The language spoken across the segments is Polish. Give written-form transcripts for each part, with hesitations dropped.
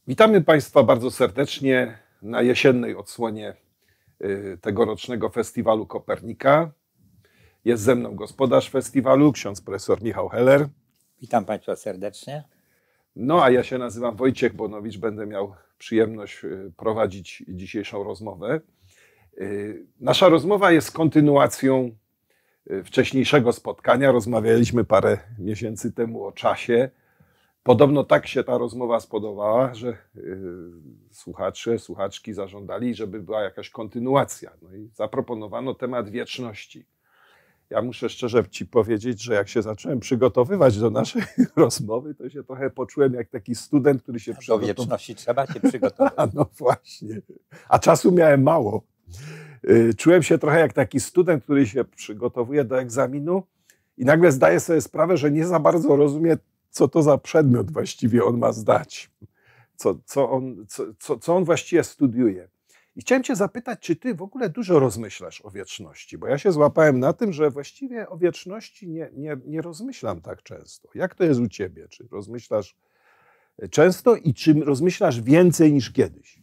Witamy Państwa bardzo serdecznie na jesiennej odsłonie tegorocznego festiwalu Kopernika. Jest ze mną gospodarz festiwalu, ksiądz profesor Michał Heller. Witam Państwa serdecznie. No a ja się nazywam Wojciech Bonowicz, będę miał przyjemność prowadzić dzisiejszą rozmowę. Nasza rozmowa jest kontynuacją wcześniejszego spotkania. Rozmawialiśmy parę miesięcy temu o czasie. Podobno tak się ta rozmowa spodobała, że słuchacze, słuchaczki zażądali, żeby była jakaś kontynuacja. No i zaproponowano temat wieczności. Ja muszę szczerze Ci powiedzieć, że jak się zacząłem przygotowywać do naszej rozmowy, to się trochę poczułem jak taki student, który się przygotował. Do wieczności trzeba się przygotować. No właśnie. A czasu miałem mało. Czułem się trochę jak taki student, który się przygotowuje do egzaminu i nagle zdaje sobie sprawę, że nie za bardzo rozumie, co to za przedmiot właściwie on ma zdać, co on właściwie studiuje. I chciałem Cię zapytać, czy Ty w ogóle dużo rozmyślasz o wieczności, bo ja się złapałem na tym, że właściwie o wieczności nie rozmyślam tak często. Jak to jest u Ciebie? Czy rozmyślasz często i czy rozmyślasz więcej niż kiedyś?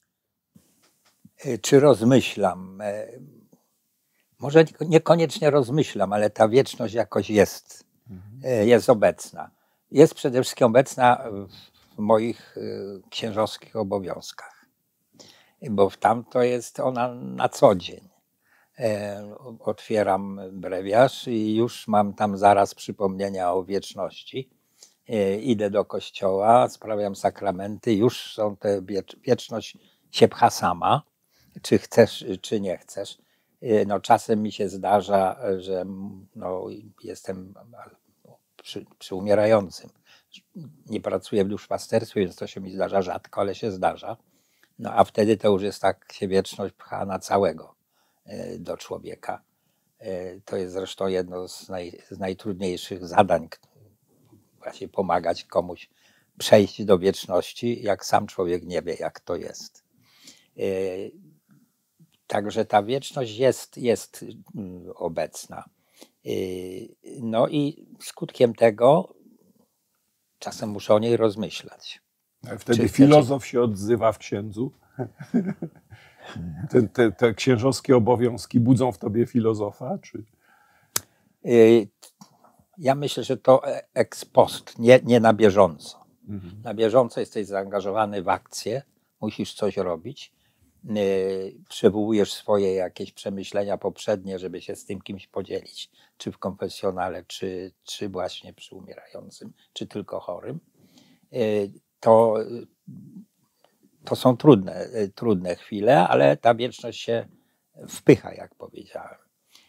Czy rozmyślam? Może niekoniecznie rozmyślam, ale ta wieczność jakoś jest obecna. Jest przede wszystkim obecna w moich księżowskich obowiązkach, bo tam to jest ona na co dzień. Otwieram brewiarz i już mam tam zaraz przypomnienia o wieczności. Idę do kościoła, sprawiam sakramenty, już są te wieczność się pcha sama, czy chcesz, czy nie chcesz. No, czasem mi się zdarza, że jestem przy umierającym. Nie pracuję w duszpasterstwie, więc to się mi zdarza rzadko, ale się zdarza. No a wtedy to już jest tak, się wieczność pcha na całego do człowieka. To jest zresztą jedno z najtrudniejszych zadań, właśnie pomagać komuś przejść do wieczności, jak sam człowiek nie wie, jak to jest. Także ta wieczność jest obecna. No i skutkiem tego czasem muszę o niej rozmyślać. A wtedy filozof się odzywa w księdzu? Te księżowskie obowiązki budzą w tobie filozofa? Czy? Ja myślę, że to ex post, nie na bieżąco. Na bieżąco jesteś zaangażowany w akcję, musisz coś robić. Przywołujesz swoje jakieś przemyślenia poprzednie, żeby się z tym kimś podzielić, czy w konfesjonale, czy właśnie przy umierającym, czy tylko chorym. To są trudne chwile, ale ta wieczność się wpycha, jak powiedziałem.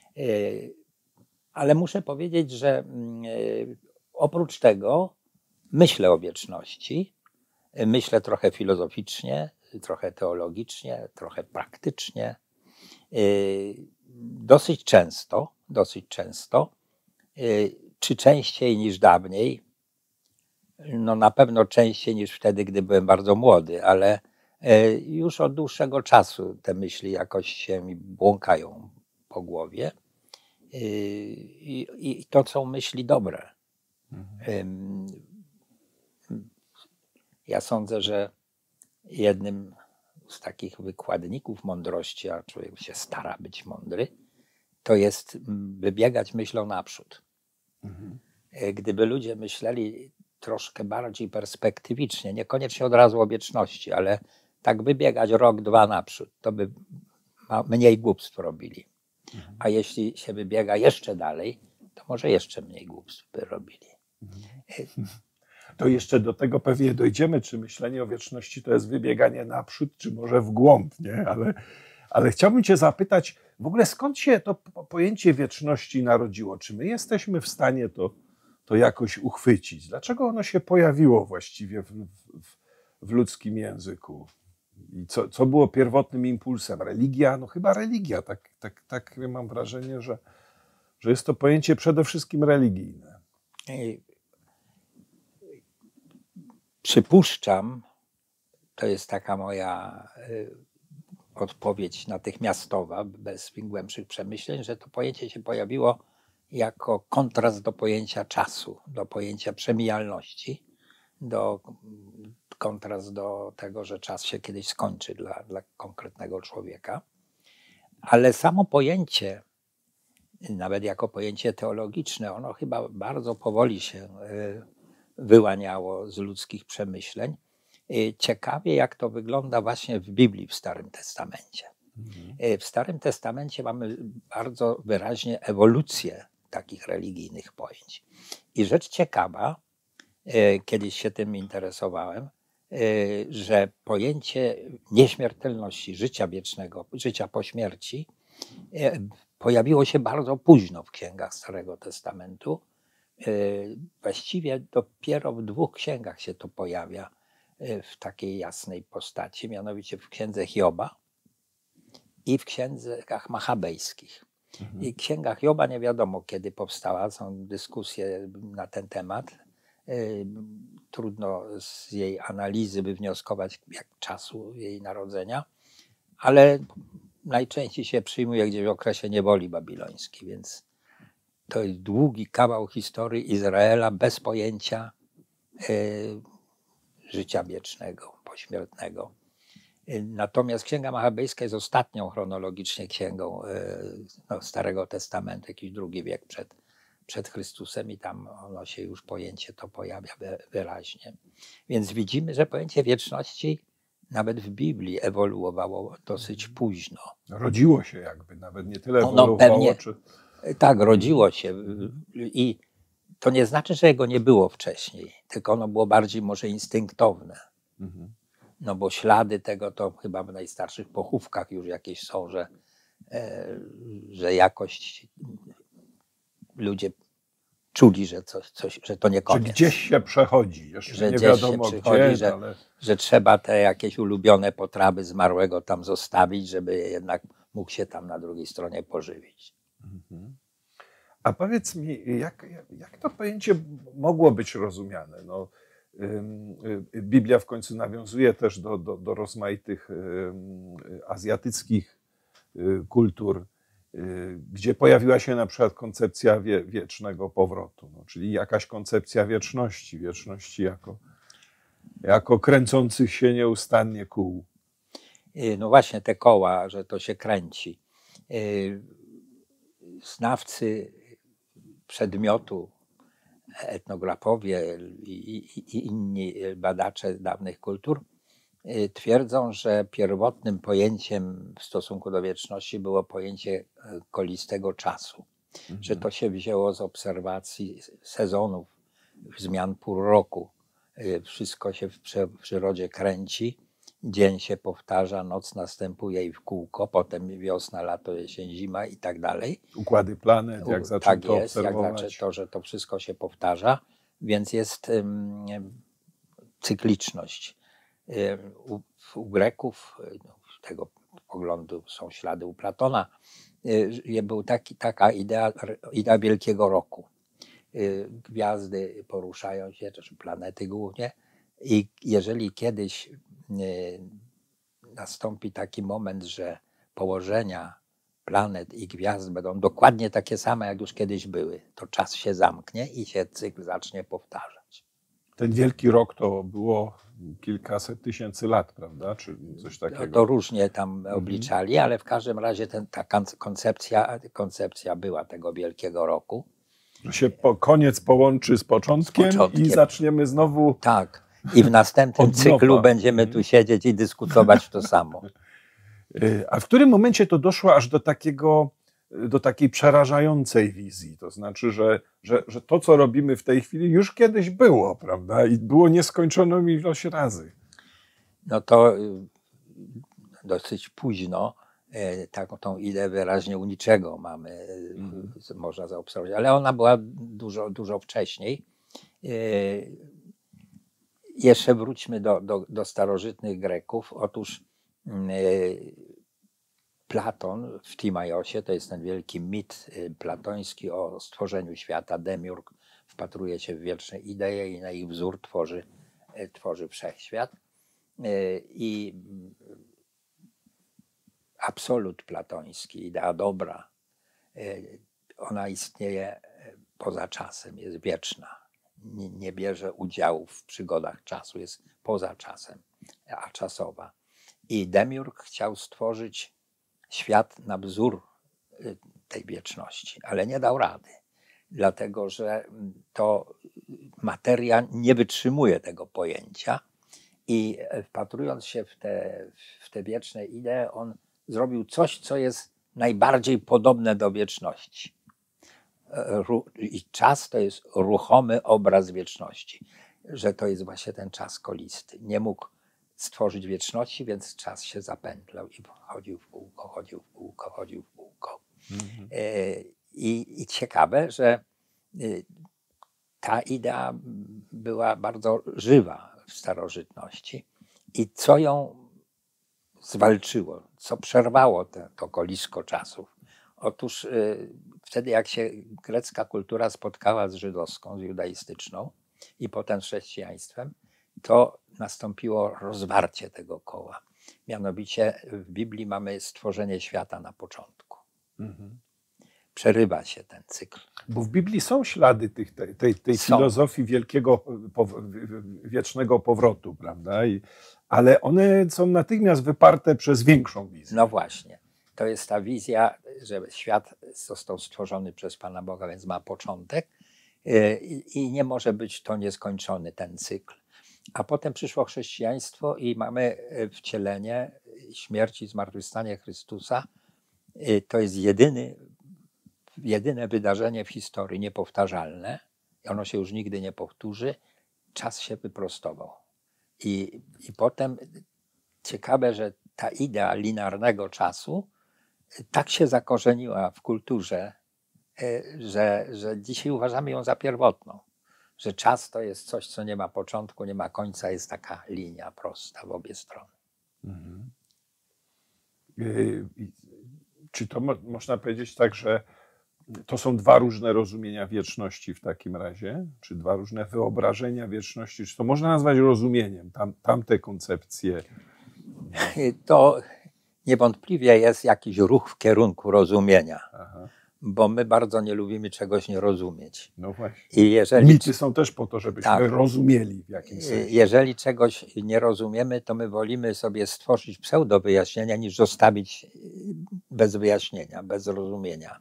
Ale muszę powiedzieć, że oprócz tego myślę o wieczności, myślę trochę filozoficznie, trochę teologicznie, trochę praktycznie. Dosyć często, czy częściej niż dawniej, no na pewno częściej niż wtedy, gdy byłem bardzo młody, ale już od dłuższego czasu te myśli jakoś się mi błąkają po głowie. I to są myśli dobre. Ja sądzę, że jednym z takich wykładników mądrości, a człowiek się stara być mądry, to jest wybiegać myślą naprzód. Gdyby ludzie myśleli troszkę bardziej perspektywicznie, niekoniecznie od razu o wieczności, ale tak wybiegać rok, dwa naprzód, to by mniej głupstw robili. A jeśli się wybiega jeszcze dalej, to może jeszcze mniej głupstw by robili. To jeszcze do tego pewnie dojdziemy, czy myślenie o wieczności to jest wybieganie naprzód, czy może w głąb, nie? Ale chciałbym Cię zapytać, w ogóle skąd się to pojęcie wieczności narodziło? Czy my jesteśmy w stanie to jakoś uchwycić? Dlaczego ono się pojawiło właściwie w ludzkim języku? I co było pierwotnym impulsem? Religia? No chyba religia. Tak mam wrażenie, że jest to pojęcie przede wszystkim religijne. Przypuszczam, to jest taka moja odpowiedź natychmiastowa, bez głębszych przemyśleń, że to pojęcie się pojawiło jako kontrast do pojęcia czasu, do pojęcia przemijalności, do kontrast do tego, że czas się kiedyś skończy dla konkretnego człowieka. Ale samo pojęcie, nawet jako pojęcie teologiczne, ono chyba bardzo powoli się wyłaniało z ludzkich przemyśleń. Ciekawie, jak to wygląda właśnie w Biblii w Starym Testamencie. W Starym Testamencie mamy bardzo wyraźnie ewolucję takich religijnych pojęć. I rzecz ciekawa, kiedyś się tym interesowałem, że pojęcie nieśmiertelności, życia wiecznego, życia po śmierci pojawiło się bardzo późno w księgach Starego Testamentu. Właściwie dopiero w 2 księgach się to pojawia w takiej jasnej postaci, mianowicie w księdze Hioba i w księgach machabejskich. I w księgach Hioba nie wiadomo, kiedy powstała, są dyskusje na ten temat. Trudno z jej analizy wywnioskować, jak czasu jej narodzenia, ale najczęściej się przyjmuje gdzieś w okresie niewoli babilońskiej, więc to jest długi kawał historii Izraela bez pojęcia życia wiecznego, pośmiertnego. Natomiast Księga Machabejska jest ostatnią chronologicznie księgą Starego Testamentu, jakiś II wiek przed Chrystusem i tam ono się już pojęcie to pojawia wyraźnie. Więc widzimy, że pojęcie wieczności nawet w Biblii ewoluowało dosyć późno. Rodziło się jakby, nawet nie tyle Ono ewoluowało, pewnie, czy... tak, rodziło się i to nie znaczy, że jego nie było wcześniej, tylko ono było bardziej może instynktowne. No bo ślady tego to chyba w najstarszych pochówkach już jakieś są, że jakość ludzie czuli, że że to nie koniec. Że gdzieś się przechodzi, jeszcze że nie gdzieś wiadomo się przychodzi, gdzie, ale... że trzeba te jakieś ulubione potrawy zmarłego tam zostawić, żeby jednak mógł się tam na drugiej stronie pożywić. A powiedz mi, jak to pojęcie mogło być rozumiane? No, Biblia w końcu nawiązuje też do rozmaitych azjatyckich kultur, gdzie pojawiła się na przykład koncepcja wiecznego powrotu, no, czyli jakaś koncepcja wieczności jako kręcących się nieustannie kół. No właśnie te koła, że to się kręci. Znawcy przedmiotu, etnografowie i inni badacze dawnych kultur twierdzą, że pierwotnym pojęciem w stosunku do wieczności było pojęcie kolistego czasu. Że to się wzięło z obserwacji sezonów, zmian pór roku. Wszystko się w przyrodzie kręci, dzień się powtarza, noc następuje i w kółko, potem wiosna, lato, jesień, zima i tak dalej. Układy planet, jak zaczęto tak jest, obserwować. jak to, że to wszystko się powtarza, więc jest cykliczność. U Greków, tego poglądu są ślady u Platona, był taka idea wielkiego roku. Gwiazdy poruszają się, czy planety głównie, i jeżeli kiedyś nastąpi taki moment, że położenia planet i gwiazd będą dokładnie takie same, jak już kiedyś były, to czas się zamknie i się cykl zacznie powtarzać. Ten wielki rok to było kilkaset tysięcy lat, prawda? Czy coś takiego? To różnie tam obliczali, ale w każdym razie ta koncepcja była tego wielkiego roku. Że się koniec połączy z początkiem i zaczniemy znowu. Tak. I w następnym cyklu będziemy tu siedzieć i dyskutować to samo. A w którym momencie to doszło aż do takiej przerażającej wizji? To znaczy, że to, co robimy w tej chwili, już kiedyś było, prawda? I było nieskończoną ilość razy. No to dosyć późno tą ideę wyraźnie u niczego mamy, można zaobserwować, ale ona była dużo wcześniej. Jeszcze wróćmy do starożytnych Greków. Otóż Platon w Timaiosie, to jest ten wielki mit platoński o stworzeniu świata. Demiurg wpatruje się w wieczne idee i na ich wzór tworzy wszechświat. I absolut platoński, idea dobra, ona istnieje poza czasem, jest wieczna. nie bierze udziału w przygodach czasu, jest poza czasem, a czasowa. I Demiurg chciał stworzyć świat na wzór tej wieczności, ale nie dał rady, dlatego że to materia nie wytrzymuje tego pojęcia i wpatrując się w te wieczne idee, on zrobił coś, co jest najbardziej podobne do wieczności. I czas to jest ruchomy obraz wieczności, że to jest właśnie ten czas kolisty. Nie mógł stworzyć wieczności, więc czas się zapętlał i chodził w kółko, chodził w kółko, chodził w kółko. I ciekawe, że ta idea była bardzo żywa w starożytności i co ją zwalczyło, co przerwało to kolisko czasów. Otóż wtedy, jak się grecka kultura spotkała z żydowską, z judaistyczną i potem z chrześcijaństwem, to nastąpiło rozwarcie tego koła. Mianowicie w Biblii mamy stworzenie świata na początku. Przerywa się ten cykl. Bo w Biblii są ślady tej filozofii wielkiego, wiecznego powrotu, prawda? Ale one są natychmiast wyparte przez większą wizję. No właśnie. To jest ta wizja, że świat został stworzony przez Pana Boga, więc ma początek i nie może być to nieskończony ten cykl. A potem przyszło chrześcijaństwo i mamy wcielenie, śmierć i zmartwychwstanie Chrystusa. To jest jedyne wydarzenie w historii niepowtarzalne. Ono się już nigdy nie powtórzy. Czas się wyprostował. I potem ciekawe, że ta idea linearnego czasu tak się zakorzeniła w kulturze, że dzisiaj uważamy ją za pierwotną. Że czas to jest coś, co nie ma początku, nie ma końca, jest taka linia prosta w obie strony. Czy to można powiedzieć tak, że to są dwa różne rozumienia wieczności w takim razie? Czy dwa różne wyobrażenia wieczności? Czy to można nazwać rozumieniem, tamte koncepcje? To niewątpliwie jest jakiś ruch w kierunku rozumienia. Aha. Bo my bardzo nie lubimy czegoś nie rozumieć. No właśnie. I jeżeli, mity są też po to, żebyśmy tak, rozumieli w jakimś sensie. Jeżeli czegoś nie rozumiemy, to my wolimy sobie stworzyć pseudo wyjaśnienia, niż zostawić bez wyjaśnienia, bez rozumienia.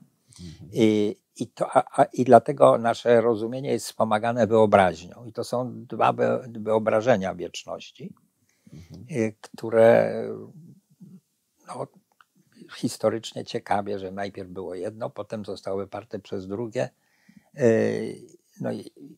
I dlatego nasze rozumienie jest wspomagane wyobraźnią. I to są dwa wyobrażenia wieczności, które no, historycznie ciekawie, że najpierw było jedno, potem zostało wyparte przez drugie. No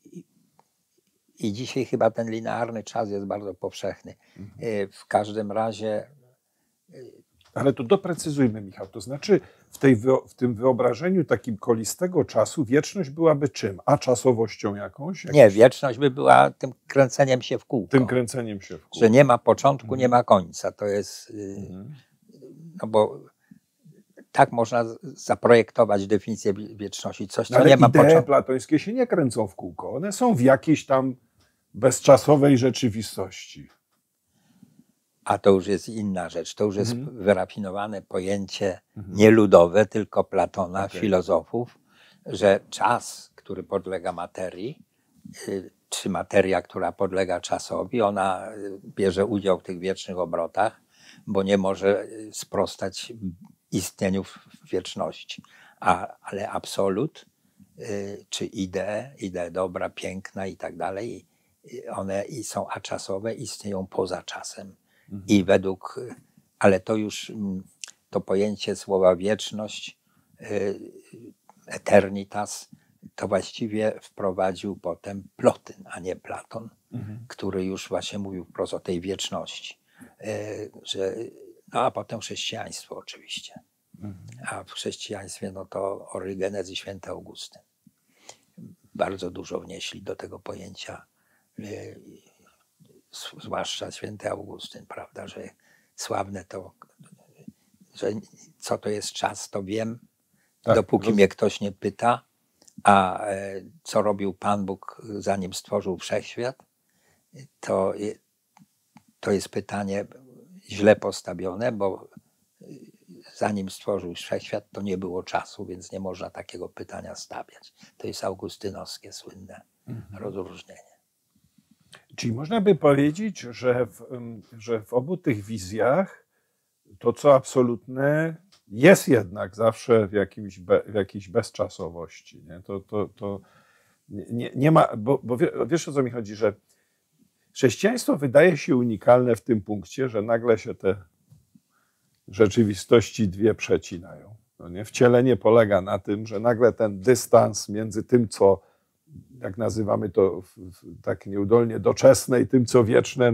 i dzisiaj chyba ten linearny czas jest bardzo powszechny. W każdym razie... Ale to doprecyzujmy, Michał, to znaczy w tym wyobrażeniu takim kolistego czasu wieczność byłaby czym? A czasowością jakąś? Nie, wieczność by była tym kręceniem się w kółko. Tym kręceniem się w kółko. Że nie ma początku, nie ma końca. To jest... No bo tak można zaprojektować definicję wieczności. Coś, co nie ma początku. Ale idee platońskie się nie kręcą w kółko. One są w jakiejś tam bezczasowej rzeczywistości. A to już jest inna rzecz. To już jest wyrafinowane pojęcie nieludowe, tylko Platona, filozofów, że czas, który podlega materii, czy materia, która podlega czasowi, ona bierze udział w tych wiecznych obrotach, bo nie może sprostać istnieniu w wieczności. Ale absolut, czy idee dobra, piękna i tak dalej, one są aczasowe, istnieją poza czasem. I ale to już to pojęcie słowa wieczność, eternitas, to właściwie wprowadził potem Plotyn, a nie Platon, który już właśnie mówił wprost o tej wieczności. No a potem chrześcijaństwo oczywiście. A w chrześcijaństwie no to Orygenes i święty Augustyn. Bardzo dużo wnieśli do tego pojęcia, zwłaszcza święty Augustyn, prawda, że sławne to, że co to jest czas, to wiem, tak, dopóki mnie ktoś nie pyta, a co robił Pan Bóg, zanim stworzył wszechświat, to jest pytanie źle postawione, bo zanim stworzył wszechświat, to nie było czasu, więc nie można takiego pytania stawiać. To jest augustynowskie słynne rozróżnienie. Czyli można by powiedzieć, że w obu tych wizjach to, co absolutne, jest jednak zawsze w jakiejś bezczasowości. Nie? To nie ma, bo wiesz, o co mi chodzi, że chrześcijaństwo wydaje się unikalne w tym punkcie, że nagle się te rzeczywistości dwie przecinają. No nie? Wcielenie polega na tym, że nagle ten dystans między tym, co, jak nazywamy to tak nieudolnie, doczesne i tym, co wieczne,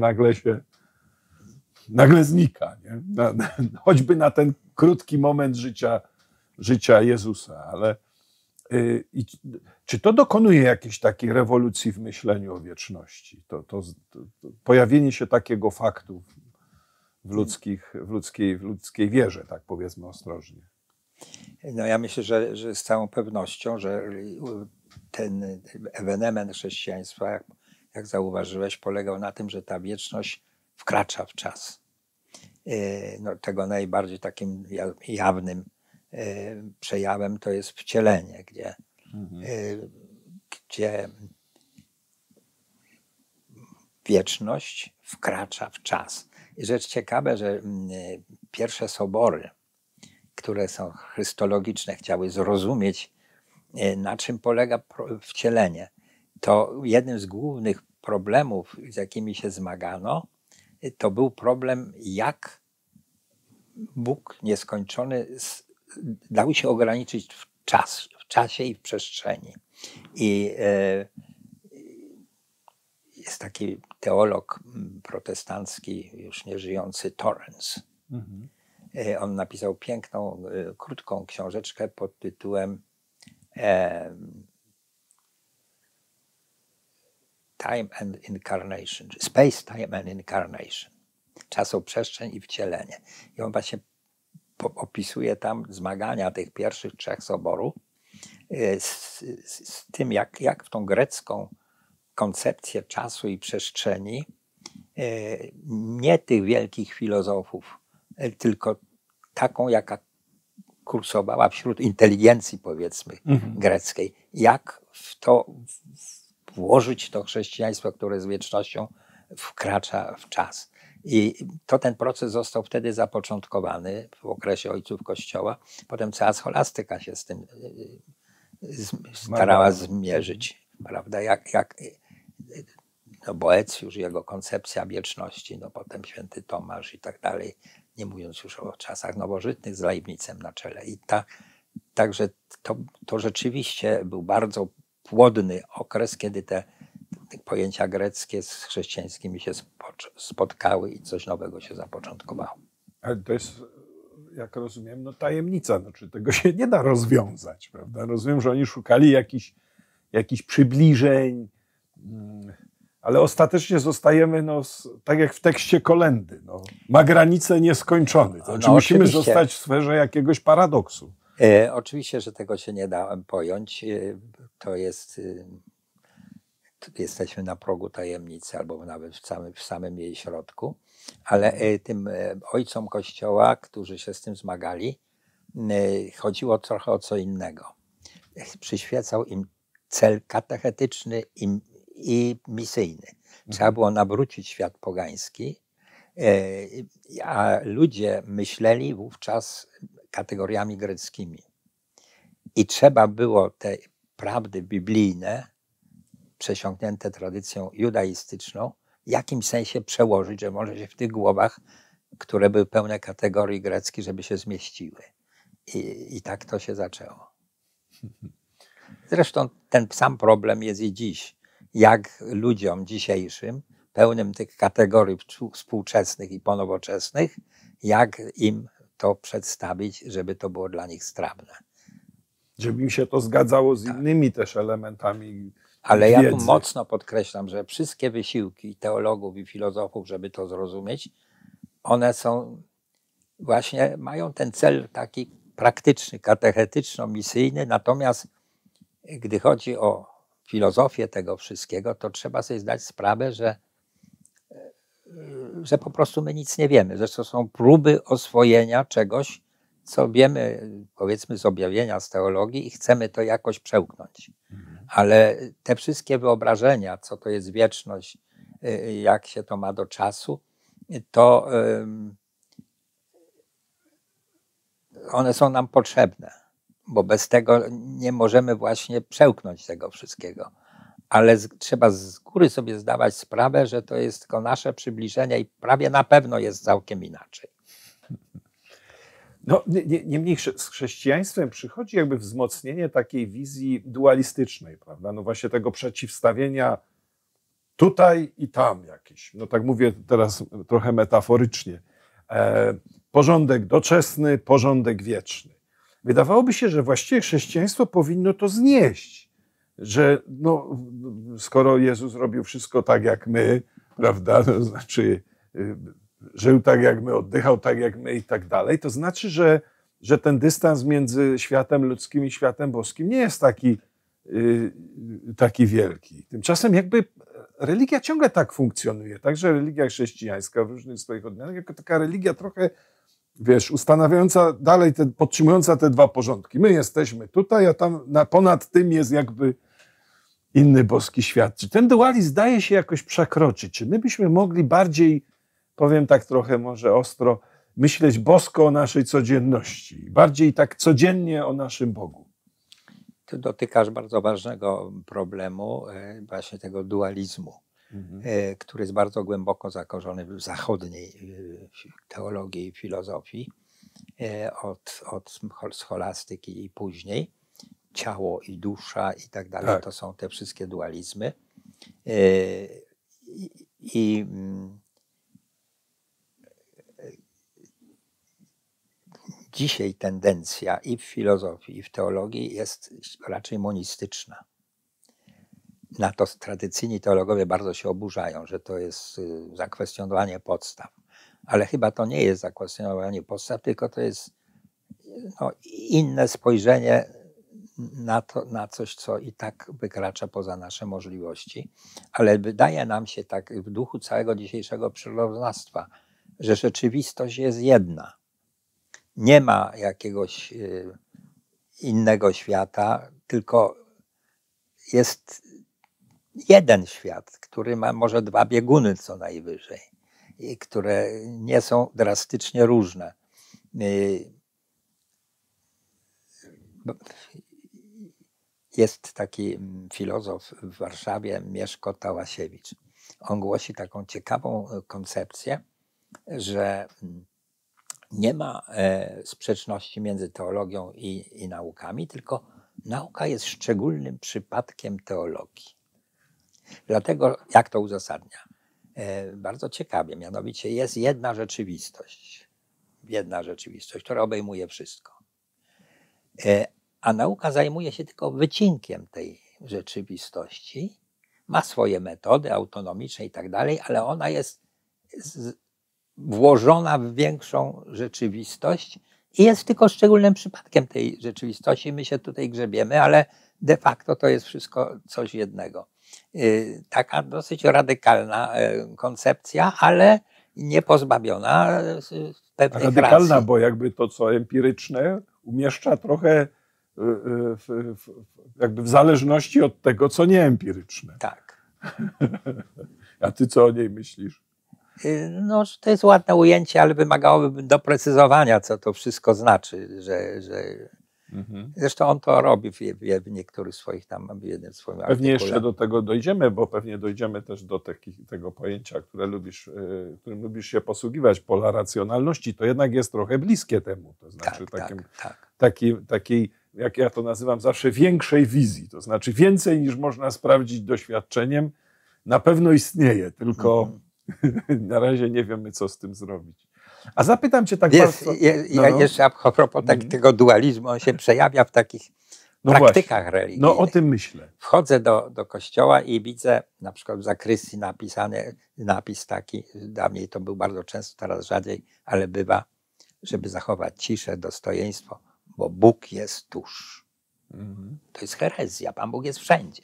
nagle znika. Nie? Choćby na ten krótki moment życia Jezusa. Ale czy to dokonuje jakiejś takiej rewolucji w myśleniu o wieczności? To pojawienie się takiego faktu w ludzkiej wierze, tak powiedzmy ostrożnie. No ja myślę, że z całą pewnością, że ten ewenement chrześcijaństwa, jak zauważyłeś, polegał na tym, że ta wieczność wkracza w czas. No, tego najbardziej takim jawnym przejawem to jest wcielenie, gdzie wieczność wkracza w czas. I rzecz ciekawa, że pierwsze sobory, które są chrystologiczne, chciały zrozumieć, na czym polega wcielenie. To jednym z głównych problemów, z jakimi się zmagano, to był problem, jak Bóg nieskończony dał się ograniczyć w czasie i w przestrzeni. I jest taki teolog protestancki, już nieżyjący, Torrance. On napisał piękną, krótką książeczkę pod tytułem Time and Incarnation, Space, Time and Incarnation. Czasoprzestrzeń i wcielenie. I on właśnie opisuje tam zmagania tych pierwszych trzech soborów z tym, jak w tą grecką koncepcję czasu i przestrzeni nie tych wielkich filozofów, tylko taką, jaka kursowała wśród inteligencji, powiedzmy, greckiej. Jak w to włożyć to chrześcijaństwo, które z wiecznością wkracza w czas. I ten proces został wtedy zapoczątkowany w okresie ojców Kościoła. Potem cała scholastyka się z tym starała zmierzyć. Prawda? Boecjusz, jego koncepcja wieczności, potem święty Tomasz i tak dalej, nie mówiąc już o czasach nowożytnych z Leibnicem na czele. I także to rzeczywiście był bardzo płodny okres, kiedy te pojęcia greckie z chrześcijańskimi się spotkały i coś nowego się zapoczątkowało. Ale to jest, jak rozumiem, tajemnica. Znaczy, tego się nie da rozwiązać, prawda? Rozumiem, że oni szukali jakichś przybliżeń, ale ostatecznie zostajemy, tak jak w tekście kolędy, ma granice nieskończone. To znaczy, musimy zostać w sferze jakiegoś paradoksu. Oczywiście, że tego się nie da pojąć. To jest... Jesteśmy na progu tajemnicy, albo nawet w samym jej środku, ale tym ojcom Kościoła, którzy się z tym zmagali, chodziło trochę o co innego. Przyświecał im cel katechetyczny i misyjny. Trzeba było nawrócić świat pogański, a ludzie myśleli wówczas kategoriami greckimi. I trzeba było te prawdy biblijne, przesiąknięte tradycją judaistyczną, w jakimś sensie przełożyć, że może się w tych głowach, które były pełne kategorii greckich, żeby się zmieściły. I tak to się zaczęło. Zresztą ten sam problem jest i dziś. Jak ludziom dzisiejszym, pełnym tych kategorii współczesnych i ponowoczesnych, jak im to przedstawić, żeby to było dla nich strawne. Żeby im się to zgadzało z innymi też elementami. Ale ja tu mocno podkreślam, że wszystkie wysiłki teologów i filozofów, żeby to zrozumieć, one są właśnie, mają ten cel taki praktyczny, katechetyczno-misyjny, natomiast gdy chodzi o filozofię tego wszystkiego, to trzeba sobie zdać sprawę, że po prostu my nic nie wiemy, że to są próby oswojenia czegoś, co wiemy, powiedzmy, z objawienia, z teologii i chcemy to jakoś przełknąć. Ale te wszystkie wyobrażenia, co to jest wieczność, jak się to ma do czasu, to one są nam potrzebne, bo bez tego nie możemy właśnie przełknąć tego wszystkiego. Ale trzeba z góry sobie zdawać sprawę, że to jest tylko nasze przybliżenie i prawie na pewno jest całkiem inaczej. No, niemniej z chrześcijaństwem przychodzi jakby wzmocnienie takiej wizji dualistycznej, prawda? No właśnie tego przeciwstawienia tutaj i tam jakieś. No tak mówię teraz trochę metaforycznie. Porządek doczesny, porządek wieczny. Wydawałoby się, że właściwie chrześcijaństwo powinno to znieść. Że no, skoro Jezus robił wszystko tak jak my, prawda, to znaczy żył tak jak my, oddychał tak jak my i tak dalej, to znaczy, że ten dystans między światem ludzkim i światem boskim nie jest taki wielki. Tymczasem jakby religia ciągle tak funkcjonuje, także religia chrześcijańska w różnych swoich odmianach, jako taka religia trochę, wiesz, ustanawiająca dalej, podtrzymująca te dwa porządki. My jesteśmy tutaj, a tam ponad tym jest jakby inny boski świat. Czy ten dualizm daje się jakoś przekroczyć? Czy my byśmy mogli bardziej, powiem tak trochę może ostro, myśleć bosko o naszej codzienności, bardziej tak codziennie o naszym Bogu? Ty dotykasz bardzo ważnego problemu, właśnie tego dualizmu, który jest bardzo głęboko zakorzony w zachodniej teologii i filozofii, od scholastyki i później. Ciało i dusza i tak dalej, tak. To są te wszystkie dualizmy. Dzisiaj tendencja i w filozofii, i w teologii jest raczej monistyczna. Na to tradycyjni teologowie bardzo się oburzają, że to jest zakwestionowanie podstaw. Ale chyba to nie jest zakwestionowanie podstaw, tylko to jest inne spojrzenie na coś, co i tak wykracza poza nasze możliwości. Ale wydaje nam się tak w duchu całego dzisiejszego przyrodzoznawstwa, że rzeczywistość jest jedna. Nie ma jakiegoś innego świata, tylko jest jeden świat, który ma może dwa bieguny co najwyżej, które nie są drastycznie różne. Jest taki filozof w Warszawie, Mieszko Tałasiewicz. On głosi taką ciekawą koncepcję, że nie ma sprzeczności między teologią i naukami, tylko nauka jest szczególnym przypadkiem teologii. Dlatego, jak to uzasadnia? Bardzo ciekawie, mianowicie jest jedna rzeczywistość, która obejmuje wszystko. A nauka zajmuje się tylko wycinkiem tej rzeczywistości, ma swoje metody autonomiczne i tak dalej, ale ona jest włożona w większą rzeczywistość i jest tylko szczególnym przypadkiem tej rzeczywistości. My się tutaj grzebiemy, ale de facto to jest wszystko coś jednego. Taka dosyć radykalna koncepcja, ale nie pozbawiona pewnych radykalna, racji. Bo jakby to, co empiryczne, umieszcza trochę jakby w zależności od tego, co nieempiryczne. Tak. A ty co o niej myślisz? No, to jest ładne ujęcie, ale wymagałoby doprecyzowania, co to wszystko znaczy, Zresztą on to robi w niektórych swoich tam, w jednym swoim artykule. Pewnie jeszcze do tego dojdziemy, bo pewnie dojdziemy też do tego pojęcia, którym lubisz się posługiwać, pola racjonalności. To jednak jest trochę bliskie temu. To znaczy takiej, jak ja to nazywam zawsze, większej wizji. To znaczy więcej niż można sprawdzić doświadczeniem. Na pewno istnieje, tylko na razie nie wiemy, co z tym zrobić. A zapytam cię tak bardzo... Jeszcze a propos tego dualizmu, on się przejawia w takich praktykach religijnych. No o tym myślę. Wchodzę do kościoła i widzę na przykład w zakrystii napisany napis taki, dawniej to był bardzo często, teraz rzadziej, ale bywa, żeby zachować ciszę, dostojeństwo, bo Bóg jest tuż. To jest herezja, Pan Bóg jest wszędzie.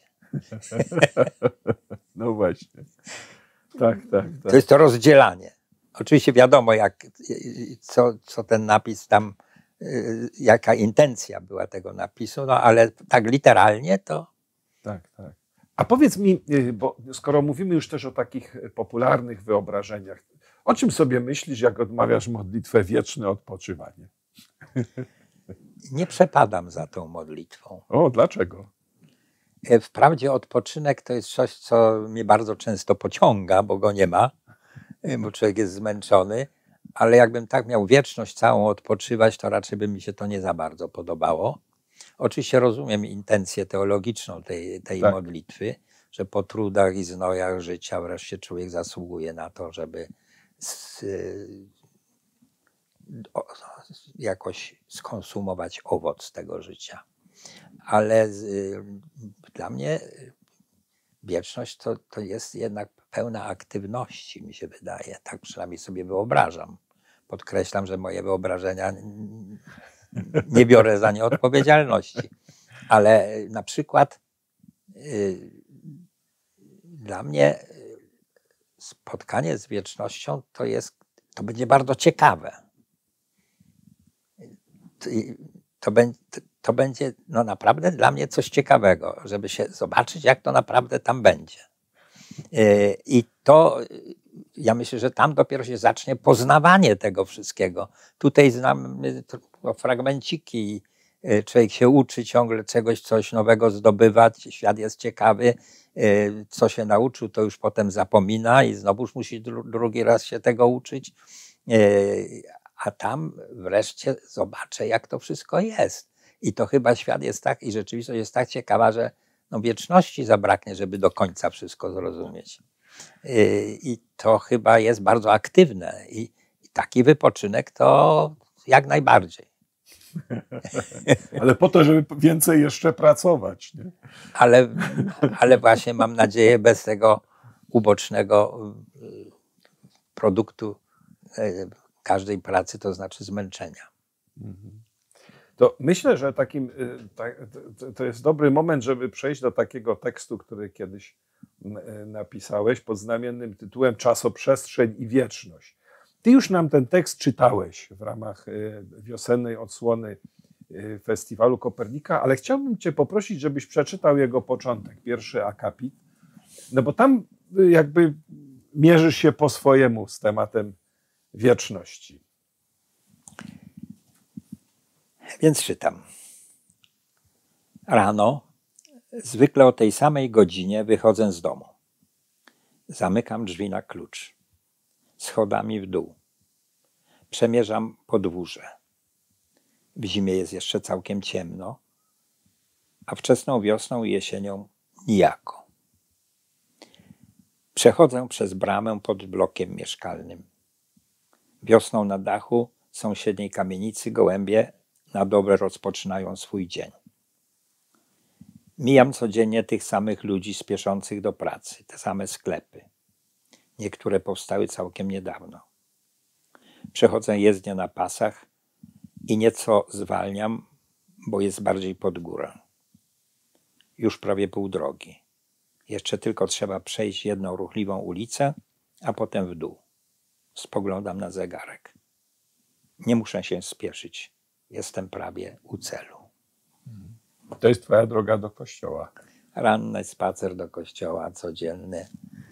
No właśnie. Tak. To jest to rozdzielanie. Oczywiście wiadomo, co ten napis tam, jaka intencja była tego napisu, no ale tak literalnie to Tak, tak. A powiedz mi, bo skoro mówimy już też o takich popularnych wyobrażeniach, o czym sobie myślisz, jak odmawiasz modlitwę wieczne odpoczywanie? Nie przepadam za tą modlitwą. O, dlaczego? Wprawdzie odpoczynek to jest coś, co mnie bardzo często pociąga, bo go nie ma, bo człowiek jest zmęczony, ale jakbym tak miał wieczność całą odpoczywać, to raczej by mi się to nie za bardzo podobało. Oczywiście rozumiem intencję teologiczną tej Tak. modlitwy, że po trudach i znojach życia wreszcie człowiek zasługuje na to, żeby jakoś skonsumować owoc tego życia. Ale dla mnie wieczność to jest jednak pełna aktywności, mi się wydaje. Tak przynajmniej sobie wyobrażam. Podkreślam, że moje wyobrażenia nie biorę za nie odpowiedzialności. Ale na przykład dla mnie spotkanie z wiecznością to będzie bardzo ciekawe. To będzie no naprawdę dla mnie coś ciekawego, żeby się zobaczyć, jak to naprawdę tam będzie. I to ja myślę, że tam dopiero się zacznie poznawanie tego wszystkiego. Tutaj znamy fragmenciki, człowiek się uczy ciągle czegoś, coś nowego zdobywać, świat jest ciekawy, co się nauczył, to już potem zapomina i znowuż musi drugi raz się tego uczyć. A tam wreszcie zobaczę, jak to wszystko jest. I to chyba świat jest tak, i rzeczywistość jest tak ciekawa, że no wieczności zabraknie, żeby do końca wszystko zrozumieć. I to chyba jest bardzo aktywne. I taki wypoczynek to jak najbardziej. Ale po to, żeby więcej jeszcze pracować. Nie? Ale właśnie mam nadzieję, bez tego ubocznego produktu każdej pracy, to znaczy zmęczenia. To myślę, że to jest dobry moment, żeby przejść do takiego tekstu, który kiedyś napisałeś pod znamiennym tytułem Czasoprzestrzeń i wieczność. Ty już nam ten tekst czytałeś w ramach wiosennej odsłony Festiwalu Kopernika, ale chciałbym cię poprosić, żebyś przeczytał jego początek, pierwszy akapit, no bo tam jakby mierzysz się po swojemu z tematem wieczności. Więc czytam. Rano, zwykle o tej samej godzinie wychodzę z domu. Zamykam drzwi na klucz. Schodami w dół. Przemierzam podwórze. W zimie jest jeszcze całkiem ciemno, a wczesną wiosną i jesienią nijako. Przechodzę przez bramę pod blokiem mieszkalnym. Wiosną na dachu sąsiedniej kamienicy gołębie na dobre rozpoczynają swój dzień. Mijam codziennie tych samych ludzi spieszących do pracy, te same sklepy. Niektóre powstały całkiem niedawno. Przechodzę jezdnię na pasach i nieco zwalniam, bo jest bardziej pod górę. Już prawie pół drogi. Jeszcze tylko trzeba przejść jedną ruchliwą ulicę, a potem w dół. Spoglądam na zegarek. Nie muszę się spieszyć. Jestem prawie u celu. To jest twoja droga do kościoła. Ranny spacer do kościoła, codzienny.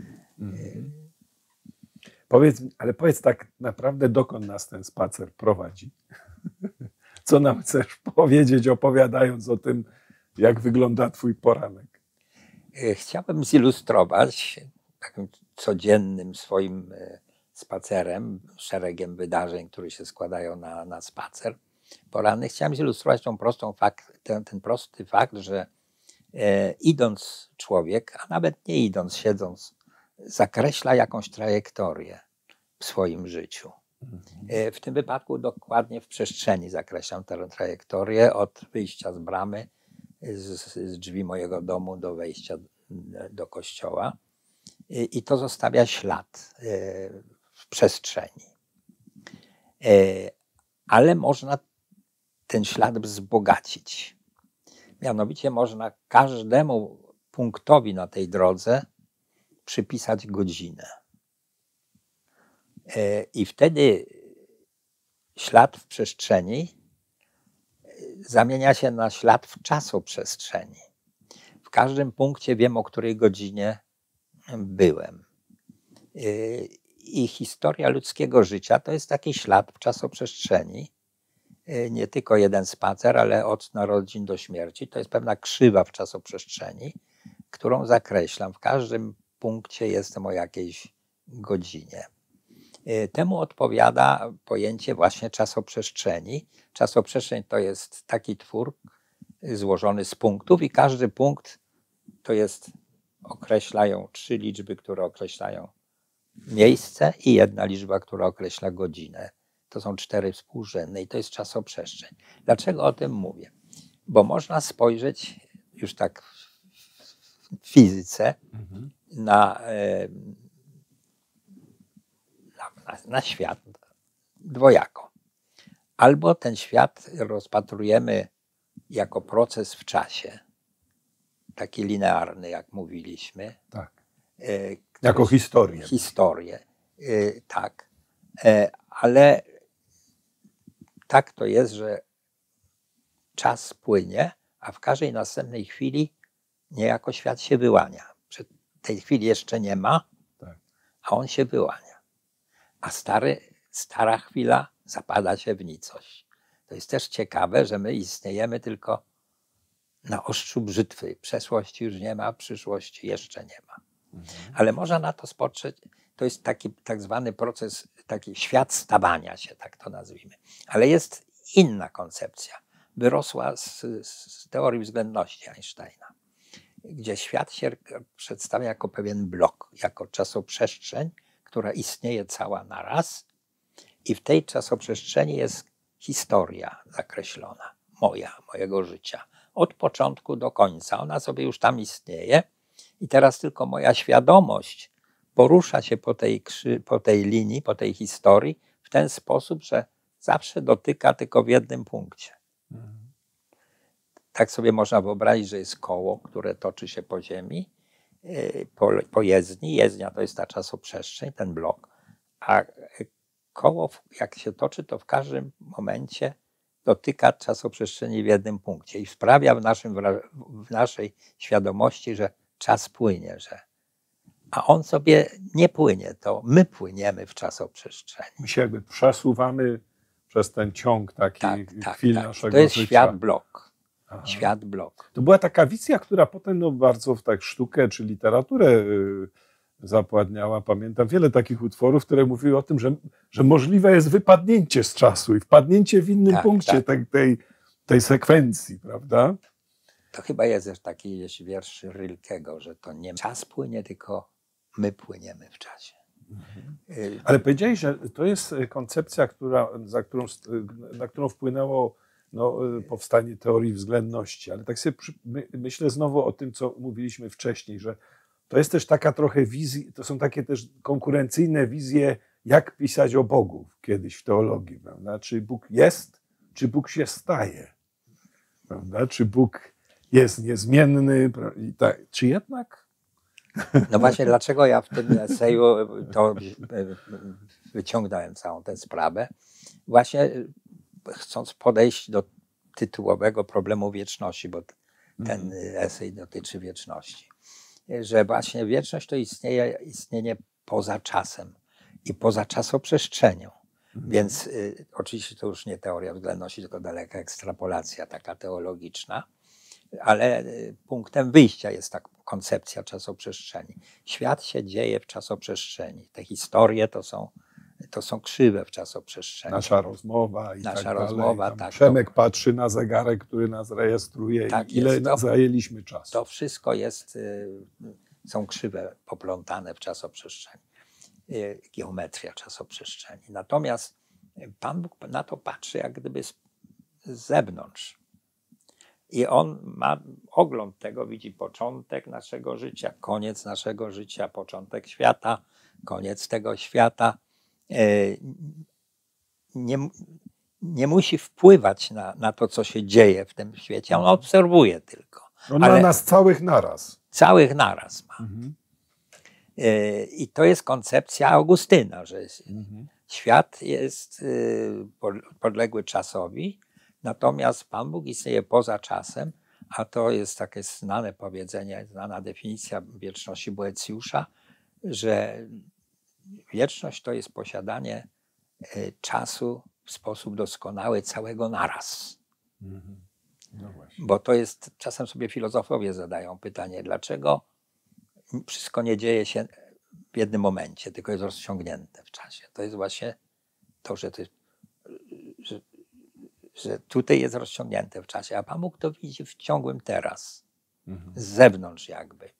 Powiedz tak naprawdę, dokąd nas ten spacer prowadzi? Co nam chcesz powiedzieć, opowiadając o tym, jak wygląda twój poranek? Chciałbym zilustrować takim codziennym swoim spacerem, szeregiem wydarzeń, które się składają na spacer poranny. Chciałem zilustrować ten prosty fakt, że idąc człowiek, a nawet nie idąc, siedząc, zakreśla jakąś trajektorię w swoim życiu. W tym wypadku dokładnie w przestrzeni zakreślam tę trajektorię od wyjścia z bramy, z drzwi mojego domu do wejścia do kościoła. I to zostawia ślad w przestrzeni. Ale można ten ślad wzbogacić. Mianowicie można każdemu punktowi na tej drodze przypisać godzinę. I wtedy ślad w przestrzeni zamienia się na ślad w czasoprzestrzeni, w w każdym punkcie wiem, o której godzinie byłem. I historia ludzkiego życia to jest taki ślad w czasoprzestrzeni. Nie tylko jeden spacer, ale od narodzin do śmierci. To jest pewna krzywa w czasoprzestrzeni, którą zakreślam. W każdym punkcie jestem o jakiejś godzinie. Temu odpowiada pojęcie właśnie czasoprzestrzeni. Czasoprzestrzeń to jest taki twór złożony z punktów i każdy punkt to jest, określają 3 liczby, które określają miejsce i 1 liczba, która określa godzinę. To są 4 współrzędne i to jest czasoprzestrzeń. Dlaczego o tym mówię? Bo można spojrzeć już tak w fizyce na świat dwojako. Albo ten świat rozpatrujemy jako proces w czasie, taki linearny, jak mówiliśmy. Tak. Jako historię. Historię, tak. Ale tak to jest, że czas płynie, a w każdej następnej chwili niejako świat się wyłania. Przy tej chwili jeszcze nie ma, tak, a on się wyłania. A stara chwila zapada się w nicość. To jest też ciekawe, że my istniejemy tylko na ostrzu brzytwy. Przeszłości już nie ma, przyszłości jeszcze nie ma. Ale można na to spotrzeć. To jest taki tak zwany proces, taki świat stawania się, tak to nazwijmy. Ale jest inna koncepcja. Wyrosła z teorii względności Einsteina, gdzie świat się przedstawia jako pewien blok, jako czasoprzestrzeń, która istnieje cała naraz i w tej czasoprzestrzeni jest historia zakreślona, mojego życia. Od początku do końca. Ona sobie już tam istnieje i teraz tylko moja świadomość porusza się po tej linii, po tej historii w ten sposób, że zawsze dotyka tylko w jednym punkcie. Tak sobie można wyobrazić, że jest koło, które toczy się po ziemi, po jezdni. Jezdnia to jest ta czasoprzestrzeń, ten blok, a koło jak się toczy, to w każdym momencie dotyka czasoprzestrzeni w jednym punkcie i sprawia w naszej świadomości, że czas płynie, a on sobie nie płynie, to my płyniemy w czasoprzestrzeni. My się jakby przesuwamy przez ten ciąg taki chwil naszego życia. To jest świat blok. Aha. Świat blok. To była taka wizja, która potem bardzo w tak sztukę czy literaturę zapładniała. Pamiętam wiele takich utworów, które mówiły o tym, że możliwe jest wypadnięcie z czasu i wpadnięcie w innym punkcie tej sekwencji, prawda? To chyba jest też taki wiersz Rilkego, że to nie czas płynie, tylko my płyniemy w czasie. Ale powiedziałeś, że to jest koncepcja, na którą wpłynęło powstanie teorii względności. Ale tak sobie myślę znowu o tym, co mówiliśmy wcześniej, że to jest też taka trochę wizja, to są takie też konkurencyjne wizje, jak pisać o Bogu kiedyś w teologii, prawda? Czy Bóg jest, czy Bóg się staje, prawda? Czy Bóg jest niezmienny, czy jednak? No właśnie, dlaczego ja w tym eseju to wyciągnąłem całą tę sprawę? Właśnie chcąc podejść do tytułowego problemu wieczności, bo ten esej dotyczy wieczności. Że właśnie wieczność to istnienie poza czasem i poza czasoprzestrzenią. Więc oczywiście to już nie teoria względności, tylko daleka ekstrapolacja taka teologiczna, ale punktem wyjścia jest ta koncepcja czasoprzestrzeni. Świat się dzieje w czasoprzestrzeni. Te historie to są krzywe w czasoprzestrzeni. Nasza rozmowa i Nasza tak rozmowa, dalej. tak. Przemek patrzy na zegarek, który nas rejestruje i ile zajęliśmy czasu. To wszystko są krzywe poplątane w czasoprzestrzeni. Geometria czasoprzestrzeni. Natomiast Pan Bóg na to patrzy jak gdyby z zewnątrz. I on ma ogląd tego, widzi początek naszego życia, koniec naszego życia, początek świata, koniec tego świata. Nie musi wpływać na to, co się dzieje w tym świecie. On obserwuje tylko. On ma nas całych naraz. Całych naraz ma. I to jest koncepcja Augustyna, że świat jest podległy czasowi, natomiast Pan Bóg istnieje poza czasem, a to jest takie znane powiedzenie, znana definicja wieczności Boecjusza, że wieczność to jest posiadanie czasu w sposób doskonały całego naraz. No właśnie. Bo to jest, czasem sobie filozofowie zadają pytanie, dlaczego wszystko nie dzieje się w jednym momencie, tylko jest rozciągnięte w czasie. To jest właśnie to, że tutaj jest rozciągnięte w czasie, a Pan Bóg to widzi w ciągłym teraz, z zewnątrz jakby.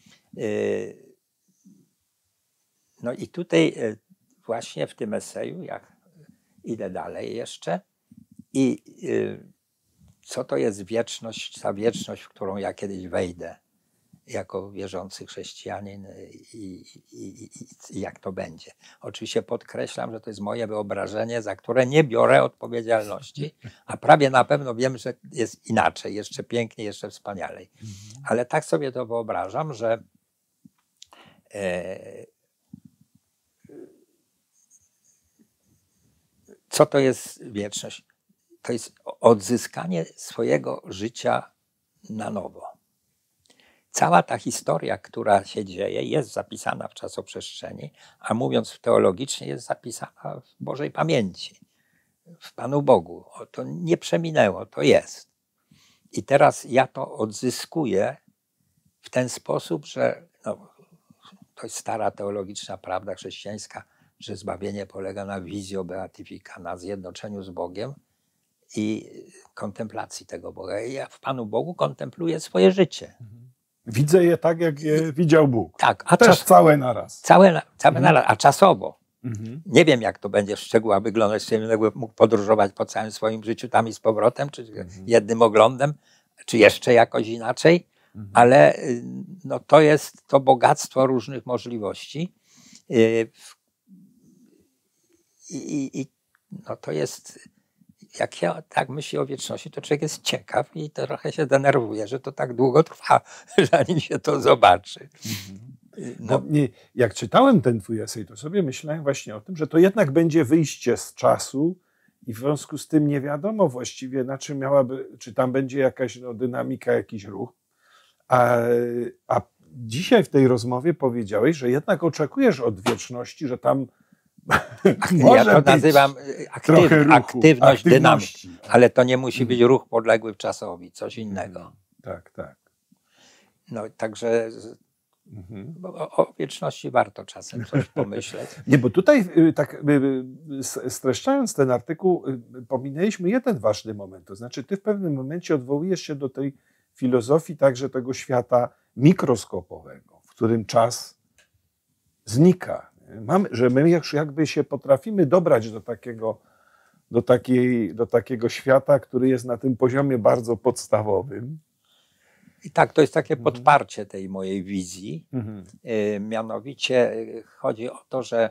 No i tutaj właśnie w tym eseju, jak idę dalej jeszcze i co to jest wieczność, ta wieczność, w którą ja kiedyś wejdę jako wierzący chrześcijanin i jak to będzie. Oczywiście podkreślam, że to jest moje wyobrażenie, za które nie biorę odpowiedzialności, a prawie na pewno wiem, że jest inaczej, jeszcze piękniej, jeszcze wspanialej. Ale tak sobie to wyobrażam, że co to jest wieczność? To jest odzyskanie swojego życia na nowo. Cała ta historia, która się dzieje, jest zapisana w czasoprzestrzeni, a mówiąc teologicznie, jest zapisana w Bożej pamięci, w Panu Bogu. To nie przeminęło, to jest. I teraz ja to odzyskuję w ten sposób, że to jest stara teologiczna prawda chrześcijańska, że zbawienie polega na wizjo beatifika, na zjednoczeniu z Bogiem i kontemplacji tego Boga. I ja w Panu Bogu kontempluję swoje życie. Widzę je tak, jak je widział Bóg. Tak, a też całe naraz. Całe naraz, a czasowo. Nie wiem, jak to będzie w szczegółach wyglądać, czy będę mógł podróżować po całym swoim życiu tam i z powrotem, czy jednym oglądem, czy jeszcze jakoś inaczej, ale no, to jest to bogactwo różnych możliwości. I no, to jest, jak ja tak myślę o wieczności, to człowiek jest ciekaw i trochę się denerwuje, że to tak długo trwa, zanim się to zobaczy. No, jak czytałem ten twój esej, to sobie myślałem właśnie o tym, że to jednak będzie wyjście z czasu i w związku z tym nie wiadomo właściwie, na czym miałaby, czy tam będzie jakaś dynamika, jakiś ruch. A dzisiaj w tej rozmowie powiedziałeś, że jednak oczekujesz od wieczności, że tam ja to nazywam aktywność, dynamiki, ale to nie musi być ruch podległy czasowi, coś innego. Tak, tak. No także o wieczności warto czasem coś pomyśleć. Nie, bo tutaj tak streszczając ten artykuł, pominęliśmy jeden ważny moment. To znaczy ty w pewnym momencie odwołujesz się do tej filozofii także tego świata mikroskopowego, w którym czas znika. Że my jakby się potrafimy dobrać do takiego świata, który jest na tym poziomie bardzo podstawowym. I tak, to jest takie podparcie tej mojej wizji. Mianowicie chodzi o to, że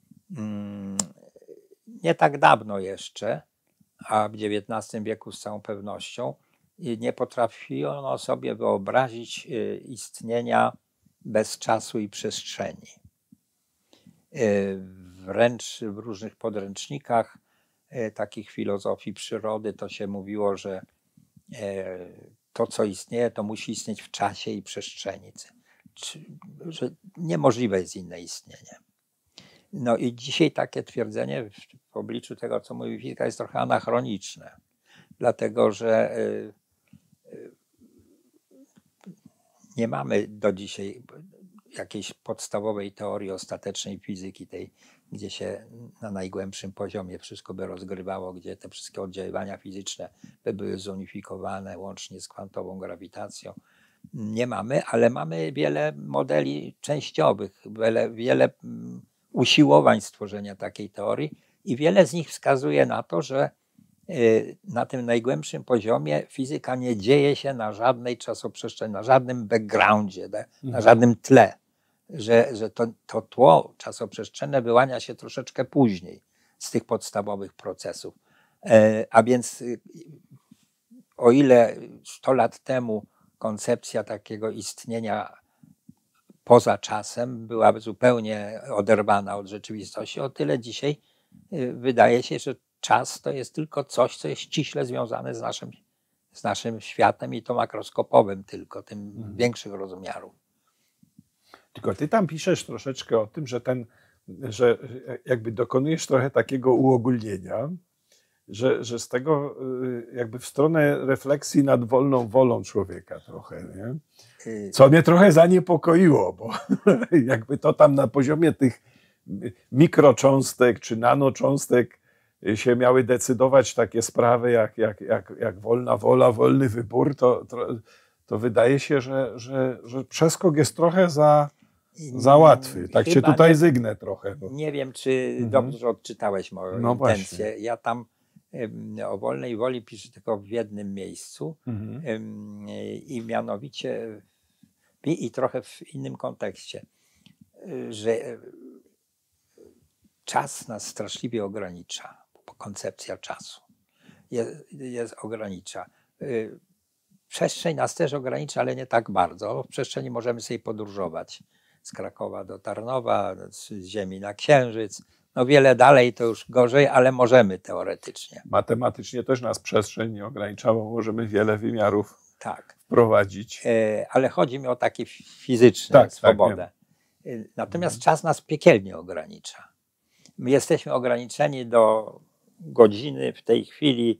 nie tak dawno jeszcze, a w XIX wieku z całą pewnością, nie potrafiono sobie wyobrazić istnienia bez czasu i przestrzeni. Wręcz w różnych podręcznikach takich filozofii przyrody to się mówiło, że to, co istnieje, to musi istnieć w czasie i przestrzeni. Że niemożliwe jest inne istnienie. No i dzisiaj takie twierdzenie w obliczu tego, co mówi fizyka, jest trochę anachroniczne. Dlatego, że nie mamy do dzisiaj jakiejś podstawowej teorii ostatecznej fizyki, tej, gdzie się na najgłębszym poziomie wszystko by rozgrywało, gdzie te wszystkie oddziaływania fizyczne by były zunifikowane łącznie z kwantową grawitacją. Nie mamy, ale mamy wiele modeli częściowych, wiele usiłowań stworzenia takiej teorii i wiele z nich wskazuje na to, że na tym najgłębszym poziomie fizyka nie dzieje się na żadnej czasoprzestrzeni, na żadnym backgroundzie, na żadnym tle. Że to tło czasoprzestrzenne wyłania się troszeczkę później z tych podstawowych procesów. A więc o ile 100 lat temu koncepcja takiego istnienia poza czasem była zupełnie oderwana od rzeczywistości, o tyle dzisiaj wydaje się, że czas to jest tylko coś, co jest ściśle związane z naszym światem i to makroskopowym tylko, tym większych rozmiarów. Tylko ty tam piszesz troszeczkę o tym, że jakby dokonujesz trochę takiego uogólnienia, że z tego jakby w stronę refleksji nad wolną wolą człowieka trochę, nie? Co mnie trochę zaniepokoiło, bo jakby to tam na poziomie tych mikrocząstek czy nanocząstek się miały decydować takie sprawy jak wolna wola, wolny wybór, to wydaje się, że przeskok jest trochę za łatwy. Tak cię tutaj zygnę trochę. Bo... Nie wiem, czy dobrze odczytałeś moją intencję. Właśnie. Ja tam o wolnej woli piszę tylko w jednym miejscu i mianowicie i trochę w innym kontekście, że czas nas straszliwie ogranicza, koncepcja czasu jest ogranicza. Przestrzeń nas też ogranicza, ale nie tak bardzo. W przestrzeni możemy sobie podróżować z Krakowa do Tarnowa, z Ziemi na Księżyc. No wiele dalej to już gorzej, ale możemy teoretycznie. Matematycznie też nas przestrzeń nie ogranicza, bo możemy wiele wymiarów wprowadzić. Ale chodzi mi o takie fizyczne swobodę. Natomiast czas nas piekielnie ogranicza. My jesteśmy ograniczeni do godziny w tej chwili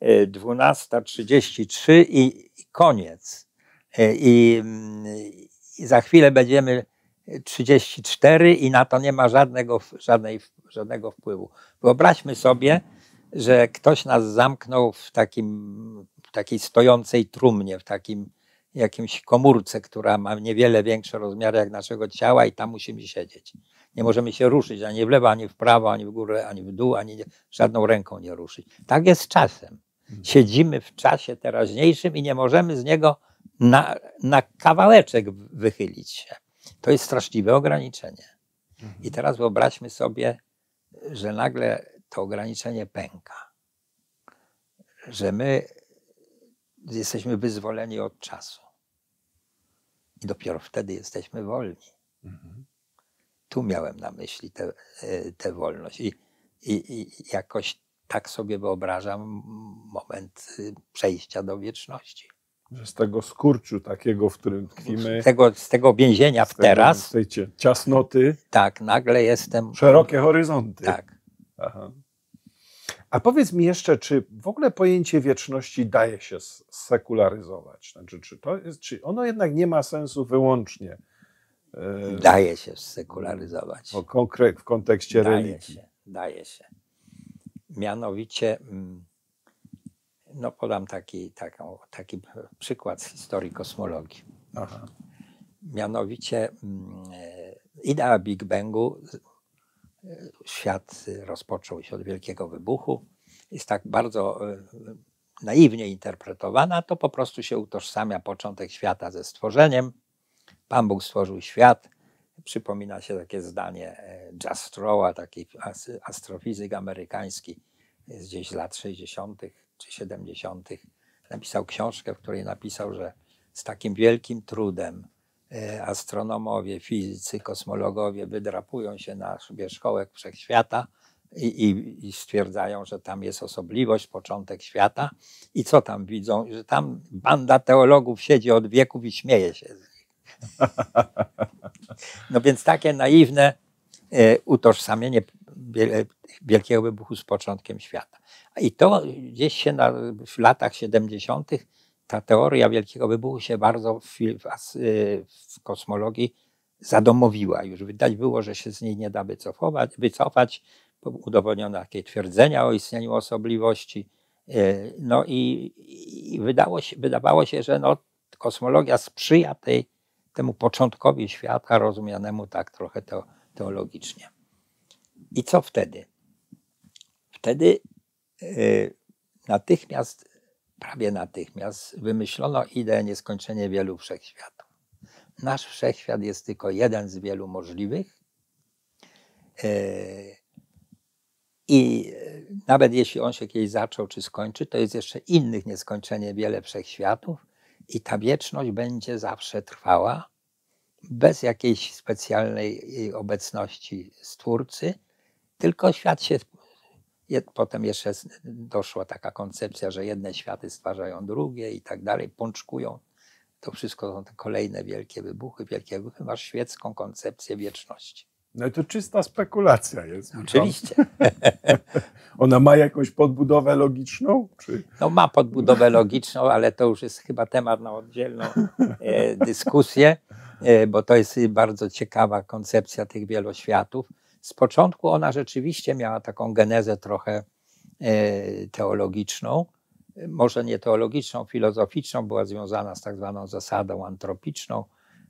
12:33 i koniec. I za chwilę będziemy 34 i na to nie ma żadnego wpływu. Wyobraźmy sobie, że ktoś nas zamknął w takiej stojącej trumnie, w takim jakimś komórce, która ma niewiele większe rozmiary jak naszego ciała i tam musimy siedzieć. Nie możemy się ruszyć ani w lewo, ani w prawo, ani w górę, ani w dół, ani żadną ręką nie ruszyć. Tak jest z czasem. Siedzimy w czasie teraźniejszym i nie możemy z niego na kawałeczek wychylić się. To jest straszliwe ograniczenie. I teraz wyobraźmy sobie, że nagle to ograniczenie pęka. Że my jesteśmy wyzwoleni od czasu. I dopiero wtedy jesteśmy wolni. Tu miałem na myśli tę wolność. I jakoś tak sobie wyobrażam moment przejścia do wieczności. Że z tego skurczu takiego, w którym tkwimy... Z tego więzienia teraz... Z tej ciasnoty... Tak, nagle jestem... Szerokie horyzonty. Tak. Aha. A powiedz mi jeszcze, czy w ogóle pojęcie wieczności daje się sekularyzować? Znaczy, czy ono jednak nie ma sensu wyłącznie? Daje się sekularyzować. W kontekście religii. Daje się. Mianowicie, no podam taki przykład z historii kosmologii. Aha. Mianowicie idea Big Bangu, świat rozpoczął się od wielkiego wybuchu, jest tak bardzo naiwnie interpretowana, to po prostu się utożsamia początek świata ze stworzeniem. Pan Bóg stworzył świat. Przypomina się takie zdanie Jastrowa, taki astrofizyk amerykański, gdzieś z lat 60. czy 70. Napisał książkę, w której napisał, że z takim wielkim trudem astronomowie, fizycy, kosmologowie wydrapują się na wierzchołek wszechświata i stwierdzają, że tam jest osobliwość, początek świata. I co tam widzą? Że tam banda teologów siedzi od wieków i śmieje się z nich. No więc takie naiwne utożsamienie wielkiego wybuchu z początkiem świata. I to gdzieś się w latach 70. ta teoria wielkiego wybuchu się bardzo w kosmologii zadomowiła. Już widać było, że się z niej nie da wycofać. Udowodniono takie twierdzenia o istnieniu osobliwości. No i wydawało się, że no, kosmologia sprzyja temu początkowi świata, rozumianemu tak trochę teologicznie. I co wtedy? Wtedy prawie natychmiast wymyślono ideę nieskończenie wielu wszechświatów. Nasz wszechświat jest tylko jeden z wielu możliwych i nawet jeśli on się kiedyś zaczął czy skończy, to jest jeszcze innych nieskończenie wiele wszechświatów i ta wieczność będzie zawsze trwała bez jakiejś specjalnej obecności Stwórcy, tylko świat się Potem jeszcze doszła taka koncepcja, że jedne światy stwarzają drugie i tak dalej, pączkują. To wszystko są te kolejne wielkie wybuchy. Masz świecką koncepcję wieczności. No i to czysta spekulacja jest. Oczywiście. Ona ma jakąś podbudowę logiczną? Czy? No ma podbudowę logiczną, ale to już jest chyba temat na oddzielną dyskusję, bo to jest bardzo ciekawa koncepcja tych wieloświatów. Z początku ona rzeczywiście miała taką genezę trochę teologiczną, może nie teologiczną, filozoficzną, była związana z tak zwaną zasadą antropiczną,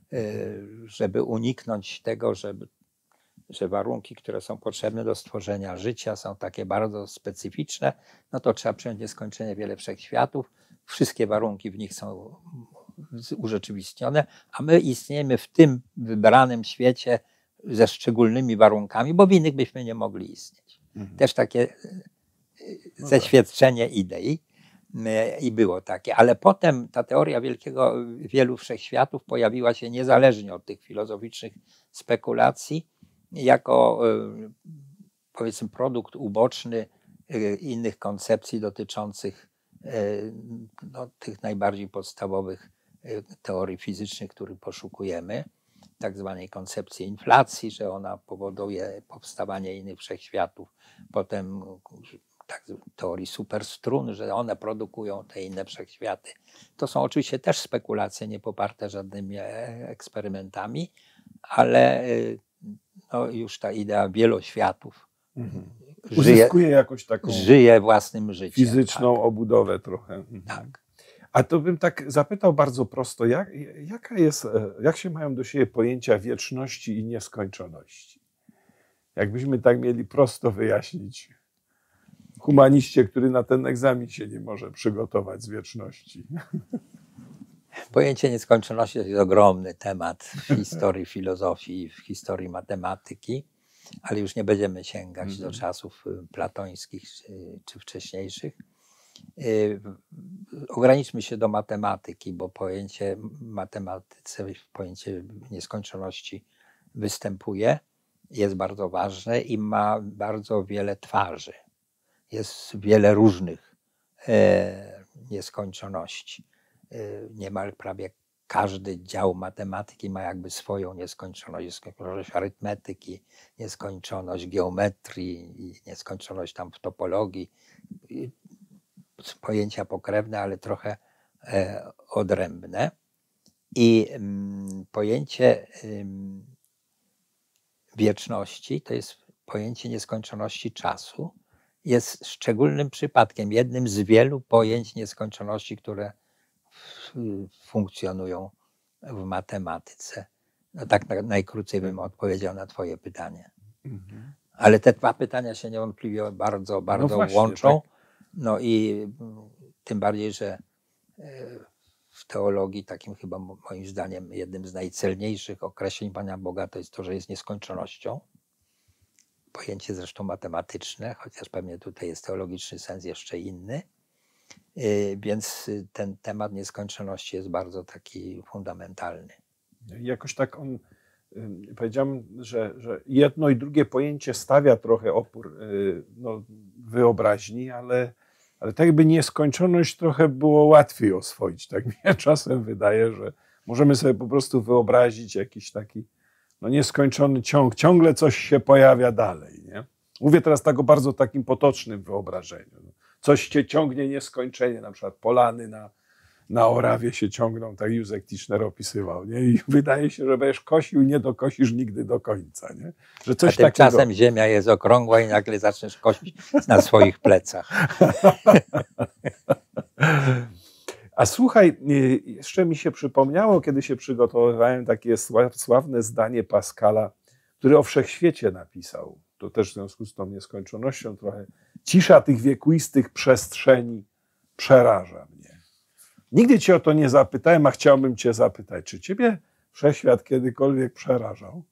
żeby uniknąć tego, że warunki, które są potrzebne do stworzenia życia, są takie bardzo specyficzne, no to trzeba przyjąć nieskończenie wiele wszechświatów. Wszystkie warunki w nich są urzeczywistnione, a my istniejemy w tym wybranym świecie ze szczególnymi warunkami, bo w innych byśmy nie mogli istnieć. Też takie zeświadczenie idei i było takie. Ale potem ta teoria wielu wszechświatów pojawiła się niezależnie od tych filozoficznych spekulacji, jako powiedzmy produkt uboczny innych koncepcji dotyczących tych najbardziej podstawowych teorii fizycznych, których poszukujemy, tak zwanej koncepcji inflacji, że ona powoduje powstawanie innych wszechświatów, potem teorii superstrun, że one produkują te inne wszechświaty. To są oczywiście też spekulacje nie poparte żadnymi eksperymentami, ale już ta idea wieloświatów uzyskuje jakąś taką żyje własnym życiem. Fizyczną obudowę trochę. Tak. A to bym tak zapytał bardzo prosto, jak się mają do siebie pojęcia wieczności i nieskończoności? Jakbyśmy tak mieli prosto wyjaśnić humaniście, który na ten egzamin się nie może przygotować z wieczności. Pojęcie nieskończoności to jest ogromny temat w historii filozofii, w historii matematyki, ale już nie będziemy sięgać do czasów platońskich czy wcześniejszych. Ograniczmy się do matematyki, bo pojęcie pojęcie nieskończoności występuje, jest bardzo ważne i ma bardzo wiele twarzy. Jest wiele różnych nieskończoności. Niemal prawie każdy dział matematyki ma jakby swoją nieskończoność. Nieskończoność arytmetyki, nieskończoność geometrii, nieskończoność tam w topologii. Pojęcia pokrewne, ale trochę odrębne. I pojęcie wieczności to jest pojęcie nieskończoności czasu. Jest szczególnym przypadkiem, jednym z wielu pojęć nieskończoności, które funkcjonują w matematyce. No tak najkrócej bym odpowiedział na twoje pytanie. Ale te dwa pytania się niewątpliwie bardzo właśnie, łączą. tak. No i tym bardziej, że w teologii takim chyba moim zdaniem jednym z najcelniejszych określeń Pana Boga to jest to, że jest nieskończonością. Pojęcie zresztą matematyczne, chociaż pewnie tutaj jest teologiczny sens jeszcze inny. Więc ten temat nieskończoności jest bardzo taki fundamentalny. Jakoś tak powiedziałem, że jedno i drugie pojęcie stawia trochę opór wyobraźni, ale tak jakby nieskończoność trochę było łatwiej oswoić. Tak mi się czasem wydaje, że możemy sobie po prostu wyobrazić jakiś taki nieskończony ciąg, ciągle coś się pojawia dalej. Nie? Mówię teraz tak o bardzo takim potocznym wyobrażeniu. Coś cię ciągnie nieskończenie, na przykład polany na Orawie się ciągną, tak Józef Tischner opisywał. Nie? I wydaje się, że będziesz kosił i nie dokosisz nigdy do końca. Nie? Że coś a tymczasem ziemia jest okrągła i nagle zaczniesz kosić na swoich plecach. A słuchaj, jeszcze mi się przypomniało, kiedy się przygotowywałem, takie sławne zdanie Pascala, który o wszechświecie napisał. To też w związku z tą nieskończonością trochę. Cisza tych wiekuistych przestrzeni przeraża mnie. Nigdy cię o to nie zapytałem, a chciałbym cię zapytać, czy ciebie wszechświat kiedykolwiek przerażał?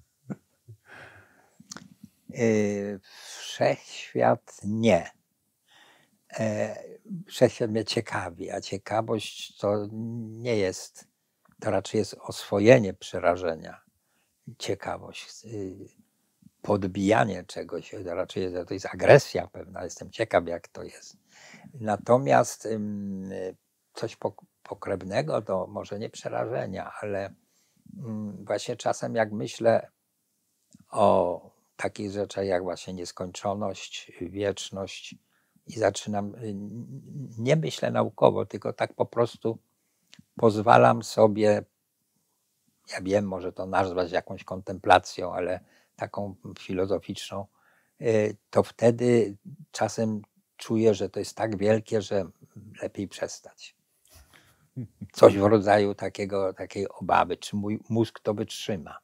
Wszechświat nie. Wszechświat mnie ciekawi, a ciekawość to nie jest, to raczej jest oswojenie przerażenia. Ciekawość. podbijanie czegoś, raczej to jest agresja pewna, jestem ciekaw jak to jest. Natomiast coś pokrewnego to może nie przerażenia, ale właśnie czasem jak myślę o takich rzeczach jak właśnie nieskończoność, wieczność i zaczynam, nie myślę naukowo, tylko tak po prostu pozwalam sobie, ja wiem, może to nazwać jakąś kontemplacją, ale taką filozoficzną, to wtedy czasem czuję, że to jest tak wielkie, że lepiej przestać. Coś w rodzaju takiej obawy, czy mój mózg to wytrzyma.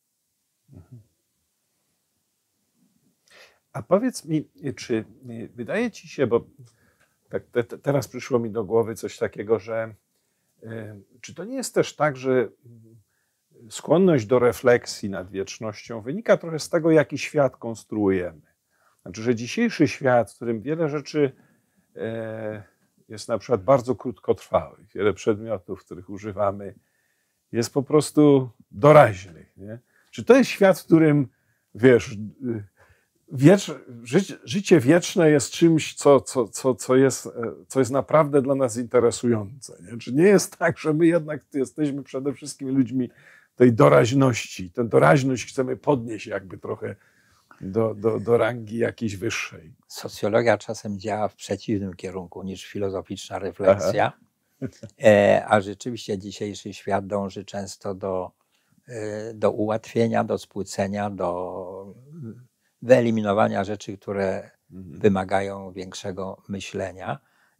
A powiedz mi, czy wydaje ci się, bo tak teraz przyszło mi do głowy coś takiego, że czy to nie jest też tak, że skłonność do refleksji nad wiecznością wynika trochę z tego, jaki świat konstruujemy. Znaczy, że dzisiejszy świat, w którym wiele rzeczy jest na przykład bardzo krótkotrwałych, wiele przedmiotów, których używamy, jest po prostu doraźnych. Nie? Czy to jest świat, w którym, wiesz, życie wieczne jest czymś, co jest naprawdę dla nas interesujące. Nie? Czy nie jest tak, że my jednak jesteśmy przede wszystkim ludźmi tej doraźności. Tę doraźność chcemy podnieść jakby trochę do rangi jakiejś wyższej. Socjologia czasem działa w przeciwnym kierunku niż filozoficzna refleksja, a rzeczywiście dzisiejszy świat dąży często do ułatwienia, do spłycenia, do wyeliminowania rzeczy, które wymagają większego myślenia.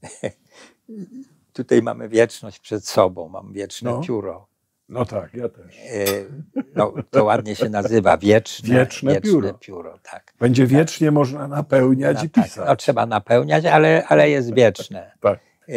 Tutaj mamy wieczność przed sobą, mam wieczne pióro. No tak, ja też. No, to ładnie się nazywa, wieczne pióro. Tak. Będzie wiecznie można napełniać i pisać. Tak. No, trzeba napełniać, ale jest wieczne. Tak.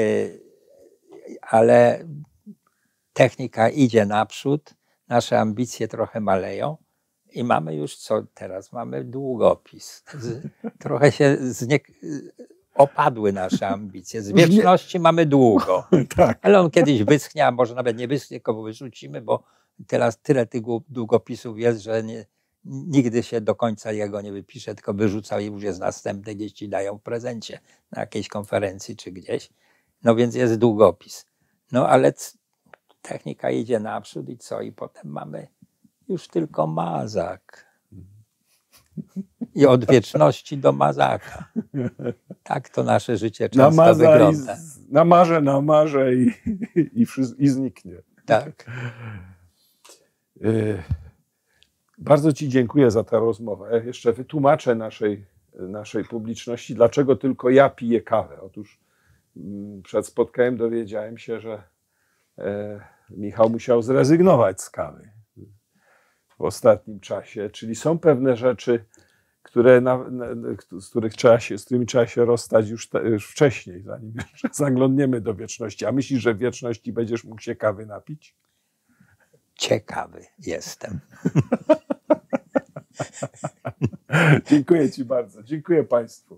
Ale technika idzie naprzód, nasze ambicje trochę maleją i mamy już co teraz? Mamy długopis. Trochę się opadły nasze ambicje. Z wieczności mamy długo. Tak. Ale on kiedyś wyschnie, a może nawet nie wyschnie, tylko wyrzucimy, bo teraz tyle tych długopisów jest, że nigdy się do końca jego nie wypisze, tylko wyrzucał i już jest następny, gdzieś ci dają w prezencie na jakiejś konferencji czy gdzieś. No więc jest długopis. No ale technika idzie naprzód i co? I potem mamy już tylko mazak. I od wieczności do mazaka. Tak to nasze życie często wygląda. Namarze i zniknie. Tak. Bardzo ci dziękuję za tę rozmowę. Jeszcze wytłumaczę naszej publiczności, dlaczego tylko ja piję kawę. Otóż przed spotkaniem dowiedziałem się, że Michał musiał zrezygnować z kawy w ostatnim czasie. Czyli są pewne rzeczy, z którymi trzeba się rozstać już wcześniej, zanim zaglądniemy do wieczności. A myślisz, że w wieczności będziesz mógł się kawy napić? Ciekawy jestem. Dziękuję ci bardzo. Dziękuję państwu.